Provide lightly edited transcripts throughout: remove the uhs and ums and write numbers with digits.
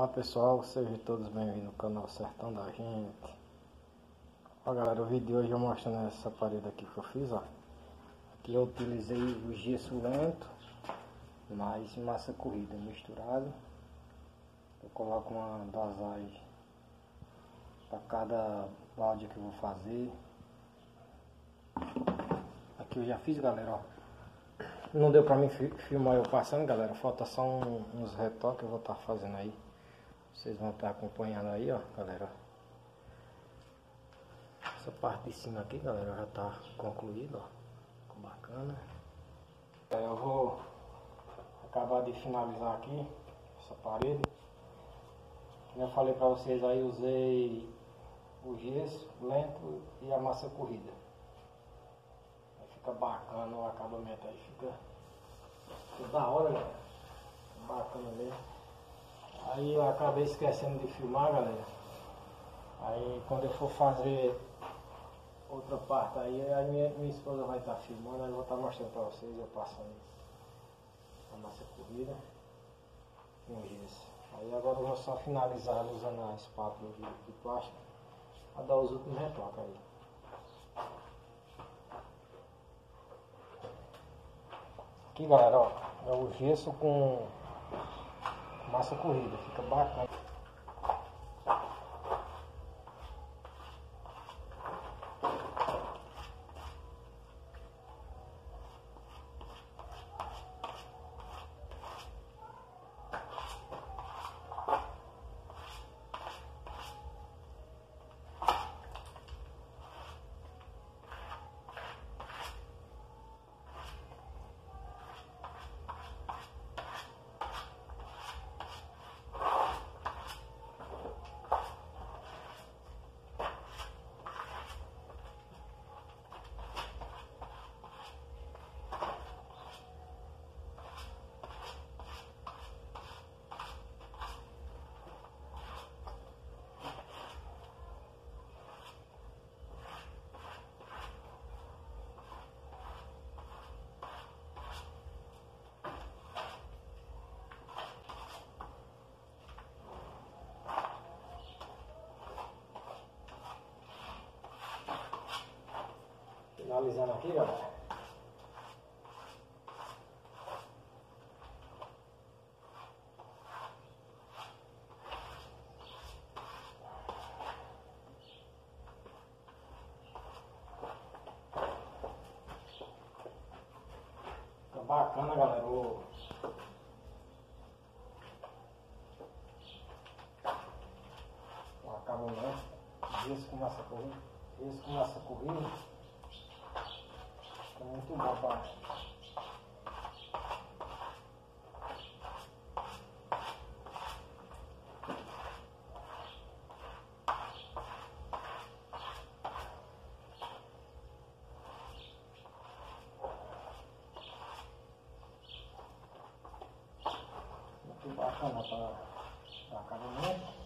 Olá pessoal, sejam todos bem-vindos ao canal Sertão da Gente. Ó galera, o vídeo de hoje eu mostrando essa parede aqui que eu fiz, ó. Aqui eu utilizei o gesso lento, mais massa corrida misturado. Eu coloco uma dosagem para cada balde que eu vou fazer. Aqui eu já fiz, galera, ó. Não deu pra mim filmar eu passando, galera, falta só uns retoques que eu vou estar fazendo aí. Vocês vão estar acompanhando aí, ó, galera. Essa parte de cima aqui, galera, já tá concluída, ó. Ficou bacana. Eu vou acabar de finalizar aqui essa parede. Como eu falei pra vocês aí, usei o gesso lento e a massa corrida. Aí fica bacana o acabamento aí, fica da hora, galera. Bacana mesmo. Aí eu acabei esquecendo de filmar, galera. Aí quando eu for fazer outra parte aí minha esposa vai estar filmando, aí eu vou estar mostrando pra vocês eu passando a massa corrida com gesso. Aí agora eu vou só finalizar usando a espátula de plástico para dar os últimos retoques aí. Aqui, galera, ó, é o gesso com massa corrida, fica bacana. Finalizando aqui, galera. Fica bacana, galera. O acabamento. Gesso com massa corrida. Gesso com massa corrida. Fica muito bom, pá. Muito bacana para acabamento.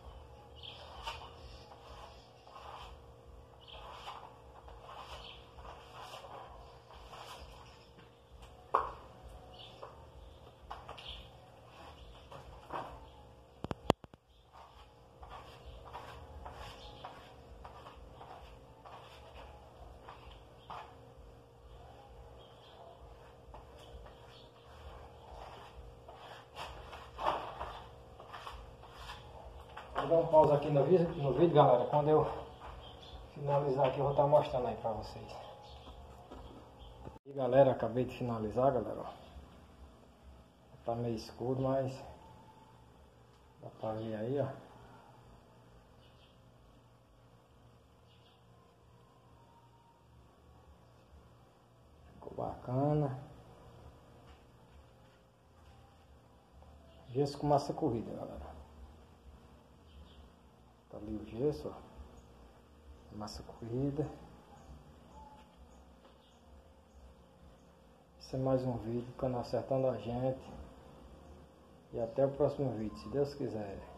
Vou dar um pausa aqui no vídeo, galera. Quando eu finalizar aqui eu vou estar mostrando aí pra vocês. E galera, acabei de finalizar, galera. Tá meio escuro, mas dá pra ver aí, ó. Ficou bacana. Gesso com massa corrida, galera. Tá ali o gesso, ó. Massa corrida. Esse é mais um vídeo do canal Sertão da Gente. E até o próximo vídeo, se Deus quiser.